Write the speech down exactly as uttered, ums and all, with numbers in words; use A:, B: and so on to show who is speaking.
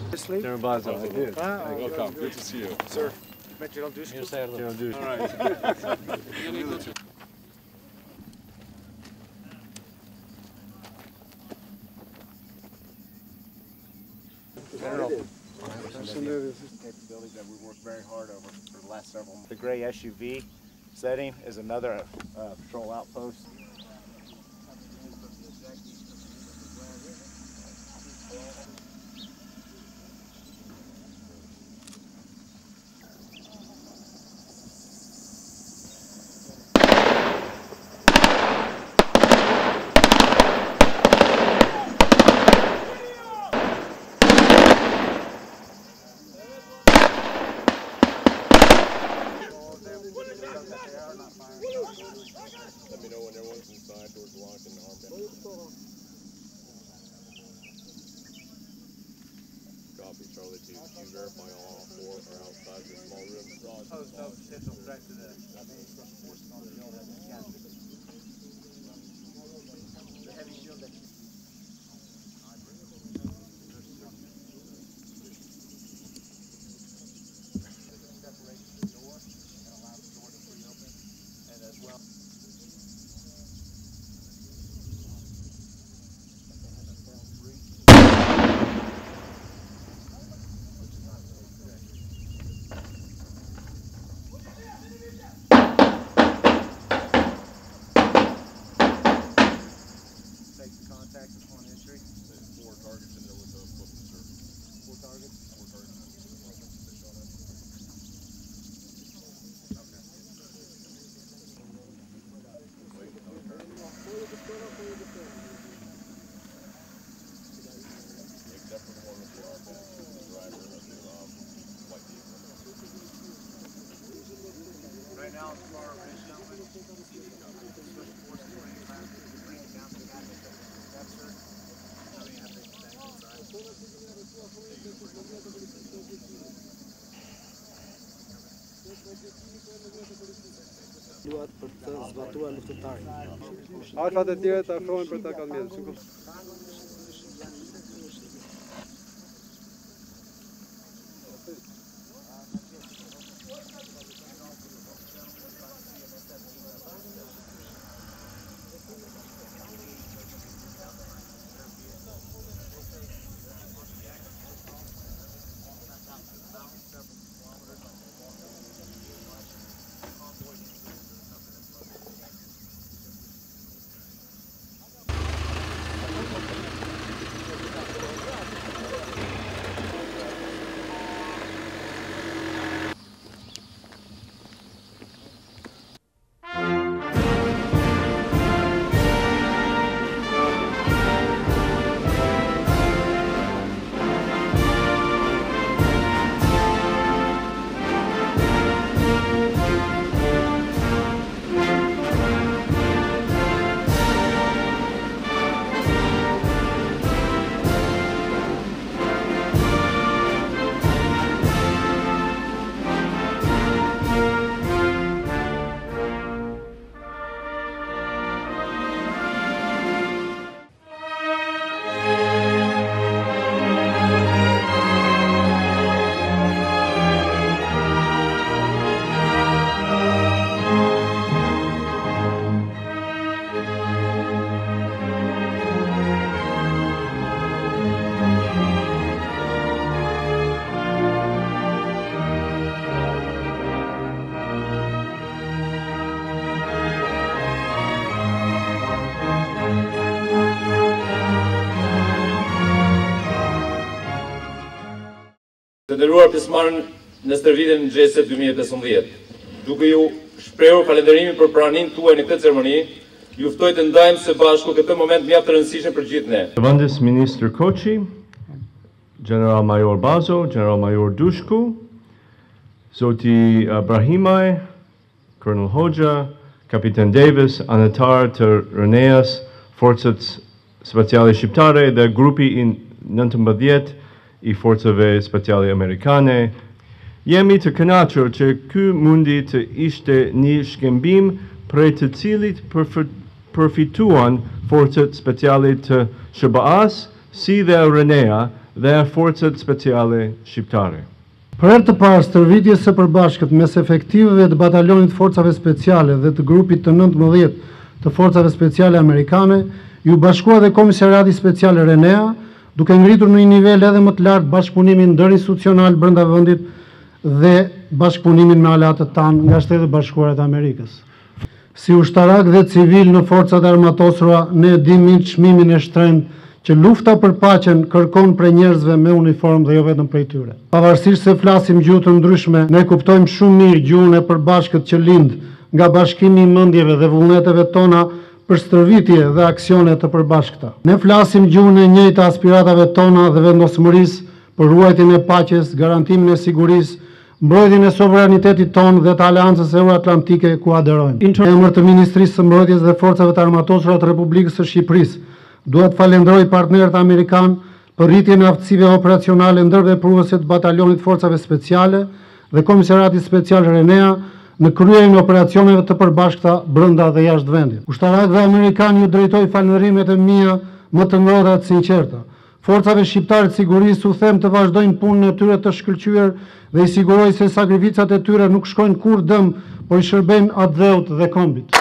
A: General Bazo, I did.
B: Ah, welcome. Good to see you. Sir, met General Dushku.
A: General Dushku.
B: All right.
C: General, capabilities that we worked very hard over for the last several months. The gray S U V setting is another uh, patrol outpost.
B: Let me know when everyone's inside, doors locked, and armband. Copy, Charlie two. Can you verify all four are outside the small room?
C: Pose no potential threat to the structural forces on the hill that we captured. The heavy shield that separation the door and allow the door to free open, and as well. Contact upon entry.
B: Four targets in there with the footman, sir.
C: Four targets?
B: Four targets. Except for the one with the armband, the driver of the um, white vehicle.
C: Right now, as far as gentlemen, special forces bringing back, bringing down the guy that captured. I mean, I think that's inside.
D: Luat për të zbatuar luftëtarin.
A: Arfat e tjera të afrohen për ta kanë mjetë.
E: Të nderuar pjesëmarrën në stërvitjen e G S dy mijë e pesëmbëdhjetë. Duke ju shprehur falënderimin për pranimin tuaj në këtë ceremoni, ju ftoj të ndajmë së bashku këtë moment mjaft të rëndësishëm për gjithë ne.
F: Zëvendës Ministër Koçi, General Major Bazo, General Major Dushku, Zoti Brahimaj, Colonel Hoxha, Kapitan Davis, anëtar të R N E-s, Forcat Speciale Shqiptare dhe grupi i nëntëmbëdhjetë i forcave speciale amerikane. Jemi të kënaqur që ky mundi të ishte një shkëmbim prej të cilit përfituan forcat speciale të S B A-s, si dhe R N E-a dhe forcat speciale shqiptare.
G: Për herë të parë, stërvitjes së përbashkët mes efektivëve të batalionit forcave speciale dhe të grupit të nëntëmbëdhjetë të forcave speciale amerikane, ju bashkua dhe Komisariati Special Renea, duke ngritur në një nivel edhe më të lartë bashkëpunimin ndërinstitucional brenda vendit dhe bashkëpunimin me aleatët tanë nga Shtetet Bashkuara të Amerikës. Si ushtarak dhe civil në forcat armatosura, ne dimë çmimin e shtrenjtë që lufta për paqen kërkon prej njerëzve me uniformë dhe jo vetëm prej tyre. Pavarësisht se flasim gjuhë të ndryshme, ne kuptojmë shumë mirë gjuhën e përbashkët që lind nga bashkimi i mendjeve dhe vullneteve tona për stërvitje dhe aksione të përbashkëta. Ne flasim gjuhën e njëjtë aspiratave tona dhe vendosmërisë për ruajtjen e paqes, garantimin e sigurisë, mbrojtjen e sovranitetit tonë dhe të aleancës euroatlantike ku aderojmë. Në emër të Ministrisë së Mbrojtjes dhe Forcave të Armatosura të Republikës së Shqipërisë, duhet falenderoj partnerët amerikanë për rritjen e aftësive operacionale ndërvepruese të batalionit forcave speciale dhe Komisariatit Special Renea në kryejen e operacioneve të përbashkëta brenda dhe jashtë vendit. Ushtarakët dhe amerikanë ju drejtoj falënderimet e mia më të ngrohta të sinqerta. Forcave shqiptare të sigurisë u them të vazhdojnë punën e tyre të shkëlqyer dhe i siguroj se sakrificat e tyre nuk shkojnë kur dëm, por i shërbejnë atë dheut dhe kombit.